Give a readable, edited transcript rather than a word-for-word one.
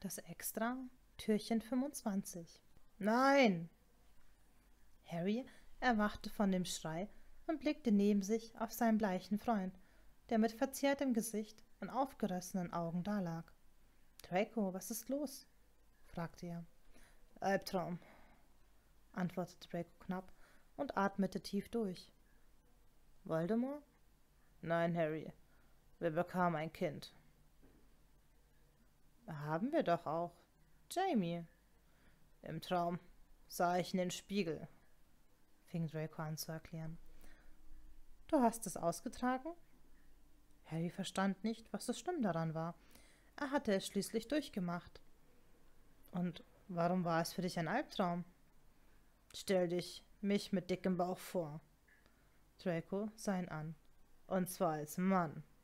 Das Extra, Türchen 25. Nein! Harry erwachte von dem Schrei und blickte neben sich auf seinen bleichen Freund, der mit verzerrtem Gesicht und aufgerissenen Augen dalag. »Draco, was ist los?« fragte er. »Albtraum«, antwortete Draco knapp und atmete tief durch. »Voldemort?« »Nein, Harry, wir bekamen ein Kind.« »Haben wir doch auch. Jamie.« »Im Traum sah ich in den Spiegel«, fing Draco an zu erklären. »Du hast es ausgetragen?« Harry verstand nicht, was so schlimm daran war. Er hatte es schließlich durchgemacht. »Und warum war es für dich ein Albtraum?« »Stell dich mich mit dickem Bauch vor.« Draco sah ihn an. »Und zwar als Mann.«